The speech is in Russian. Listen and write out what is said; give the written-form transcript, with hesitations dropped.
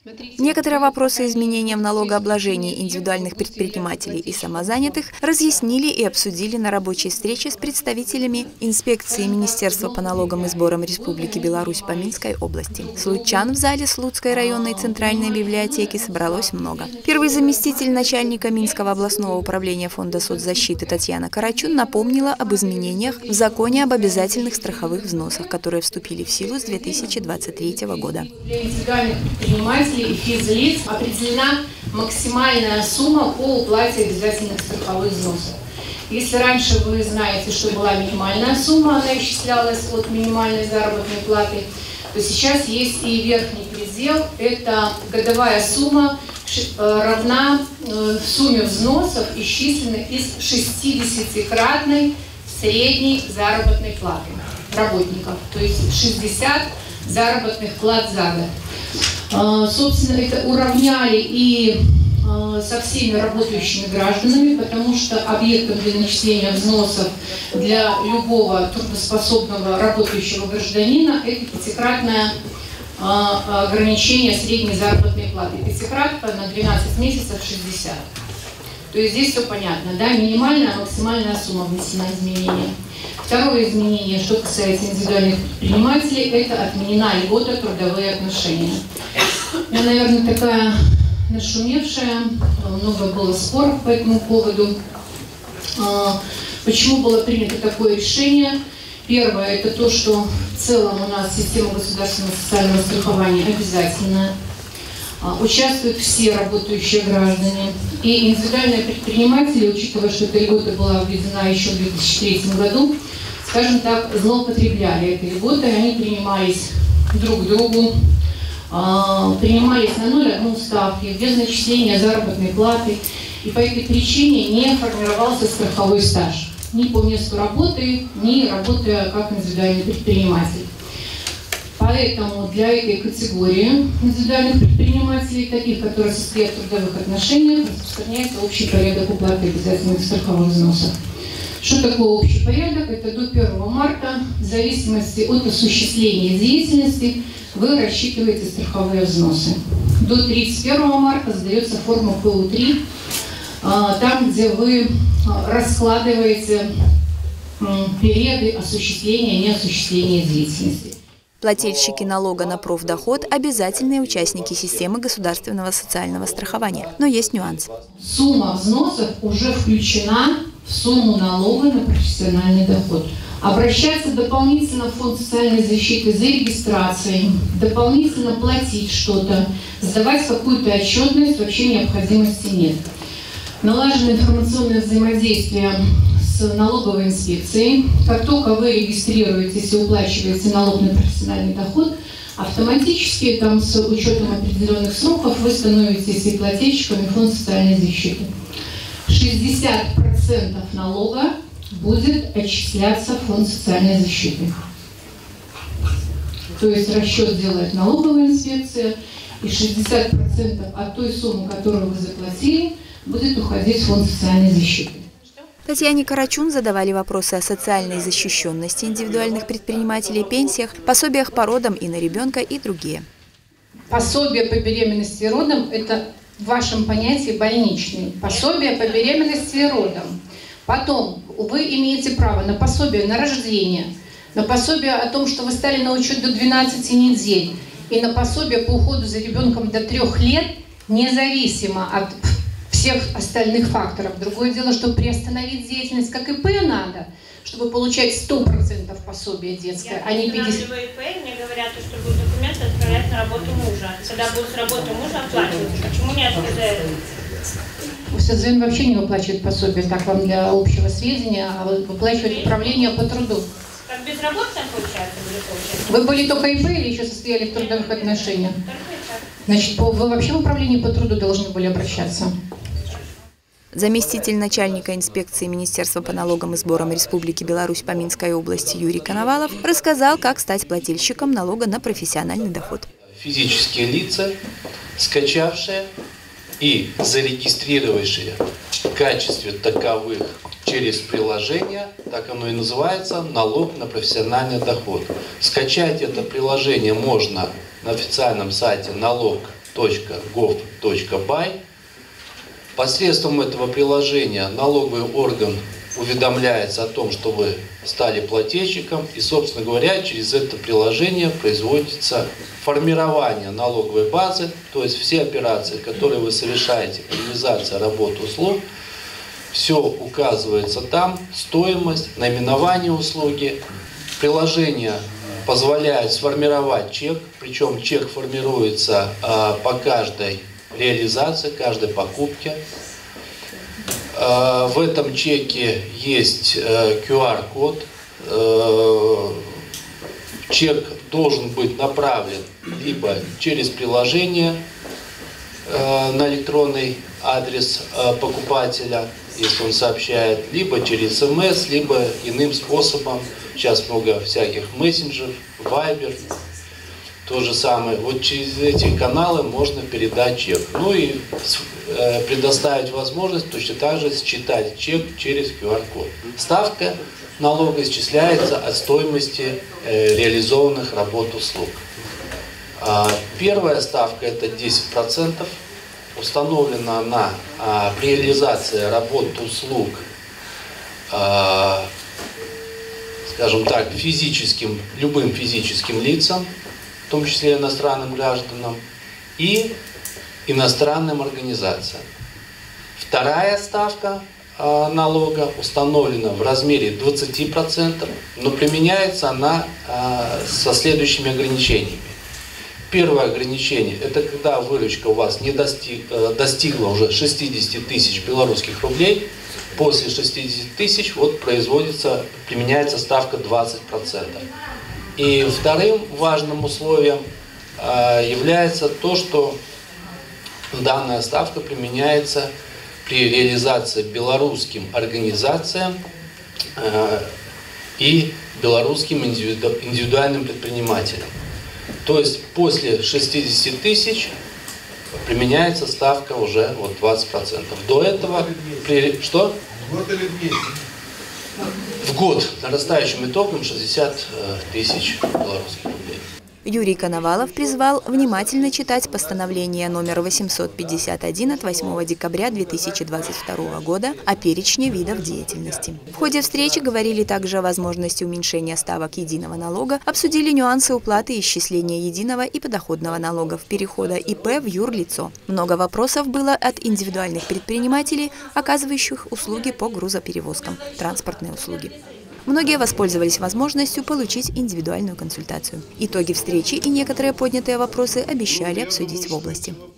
Некоторые вопросы изменения в налогообложении индивидуальных предпринимателей и самозанятых разъяснили и обсудили на рабочей встрече с представителями инспекции Министерства по налогам и сборам Республики Беларусь по Минской области. Случан в зале Слуцкой районной центральной библиотеки собралось много. Первый заместитель начальника Минского областного управления Фонда соцзащиты Татьяна Карачун напомнила об изменениях в законе об обязательных страховых взносах, которые вступили в силу с 2023 года. Для индивидуальных предпринимателей и физлиц определена максимальная сумма по уплате обязательных страховых взносов. Если раньше вы знаете, что была минимальная сумма, она исчислялась от минимальной заработной платы, то сейчас есть и верхний предел. Это годовая сумма равна сумме взносов, исчисленной из 60-кратной средней заработной платы работников, то есть 60 заработных плат за год. Собственно, это уравняли и со всеми работающими гражданами, потому что объектом для начисления взносов для любого трудоспособного работающего гражданина это пятикратное ограничение средней заработной платы. Пятикратка на 12 месяцев 60. То есть здесь все понятно, да? Минимальная, максимальная сумма внесена изменения. Второе изменение, что касается индивидуальных предпринимателей, это отменена льгота трудовые отношения. Я, наверное, такая нашумевшая, много было споров по этому поводу. Почему было принято такое решение? Первое, это то, что в целом у нас система государственного социального страхования обязательная. Участвуют все работающие граждане. И индивидуальные предприниматели, учитывая, что эта льгота была введена еще в 2003 году, скажем так, злоупотребляли этой льготой, они принимались друг к другу, принимались на 0,1 ставки, без начисления заработной платы. И по этой причине не формировался страховой стаж ни по месту работы, ни работая как индивидуальный предприниматель. Поэтому для этой категории индивидуальных предпринимателей, таких, которые состоят в трудовых отношениях, распространяется общий порядок уплаты обязательных страховых взносов. Что такое общий порядок? Это до 1 марта, в зависимости от осуществления деятельности, вы рассчитываете страховые взносы. До 31 марта сдается форма ПУ-3, там, где вы раскладываете периоды осуществления и неосуществления деятельности. Плательщики налога на профдоход – обязательные участники системы государственного социального страхования. Но есть нюанс. Сумма взносов уже включена в сумму налога на профессиональный доход. Обращаться дополнительно в фонд социальной защиты за регистрацией, дополнительно платить что-то, сдавать какую-то отчетность вообще необходимости нет. Налажено информационное взаимодействие с налоговой инспекцией. Как только вы регистрируетесь и уплачиваете налог на профессиональный доход, автоматически там, с учетом определенных сроков вы становитесь и плательщиками фонда социальной защиты. 60% налога будет отчисляться в фонд социальной защиты. То есть расчет делает налоговая инспекция, и 60% от той суммы, которую вы заплатили, будет уходить в фонд социальной защиты. Татьяне Карачун задавали вопросы о социальной защищенности индивидуальных предпринимателей, пенсиях, пособиях по родам и на ребенка и другие. Пособие по беременности и родам – это в вашем понятии больничный. Пособие по беременности и родам. Потом вы имеете право на пособие на рождение, на пособие о том, что вы стали на учет до 12 недель, и на пособие по уходу за ребенком до 3 лет, независимо от всех остальных факторов. Другое дело, что приостановить деятельность как ИП надо, чтобы получать 100% пособия детское, а не 50%. ИП, мне говорят, что будут документы отправлять на работу мужа. Когда будут с работы мужа оплачиваться, почему не отказывают? СЗН вообще не выплачивает пособие, так вам для общего сведения, а выплачивает управление по труду. Как безработным получается? Вы были только ИП или еще состояли в трудовых отношениях? Значит, вы вообще в управлении по труду должны были обращаться. Заместитель начальника инспекции Министерства по налогам и сборам Республики Беларусь по Минской области Юрий Коновалов рассказал, как стать плательщиком налога на профессиональный доход. Физические лица, скачавшие и зарегистрировавшие в качестве таковых через приложение, так оно и называется, налог на профессиональный доход. Скачать это приложение можно на официальном сайте налог.рф. налог.gov.by. Посредством этого приложения налоговый орган уведомляется о том, что вы стали плательщиком, и, собственно говоря, через это приложение производится формирование налоговой базы, то есть все операции, которые вы совершаете, реализация работ, услуг, все указывается там, стоимость, наименование услуги. Приложение позволяет сформировать чек, причем чек формируется по каждой реализации, каждой покупке. В этом чеке есть QR-код. Чек должен быть направлен либо через приложение на электронный адрес покупателя, если он сообщает, либо через СМС, либо иным способом. Сейчас много всяких мессенджеров, Viber. То же самое. Вот через эти каналы можно передать чек. Ну и предоставить возможность точно так же считать чек через QR-код. Ставка налога исчисляется от стоимости реализованных работ услуг. Первая ставка это 10%. Установлена она при реализации работ услуг, скажем так, любым физическим лицам, в том числе иностранным гражданам и иностранным организациям. Вторая ставка налога установлена в размере 20%, но применяется она со следующими ограничениями. Первое ограничение – это когда выручка у вас не достигла уже 60 тысяч белорусских рублей. После 60 тысяч применяется ставка 20%. И вторым важным условием является то, что данная ставка применяется при реализации белорусским организациям и белорусским индивидуальным предпринимателям. То есть после 60 тысяч применяется ставка уже 20%. До этого... Что? В год или в месяц? В год нарастающим итогом 60 тысяч белорусских рублей. Юрий Коновалов призвал внимательно читать постановление номер 851 от 8 декабря 2022 года о перечне видов деятельности. В ходе встречи говорили также о возможности уменьшения ставок единого налога, обсудили нюансы уплаты и исчисления единого и подоходного налогов, перехода ИП в юрлицо. Много вопросов было от индивидуальных предпринимателей, оказывающих услуги по грузоперевозкам, транспортные услуги. Многие воспользовались возможностью получить индивидуальную консультацию. Итоги встречи и некоторые поднятые вопросы обещали обсудить в области.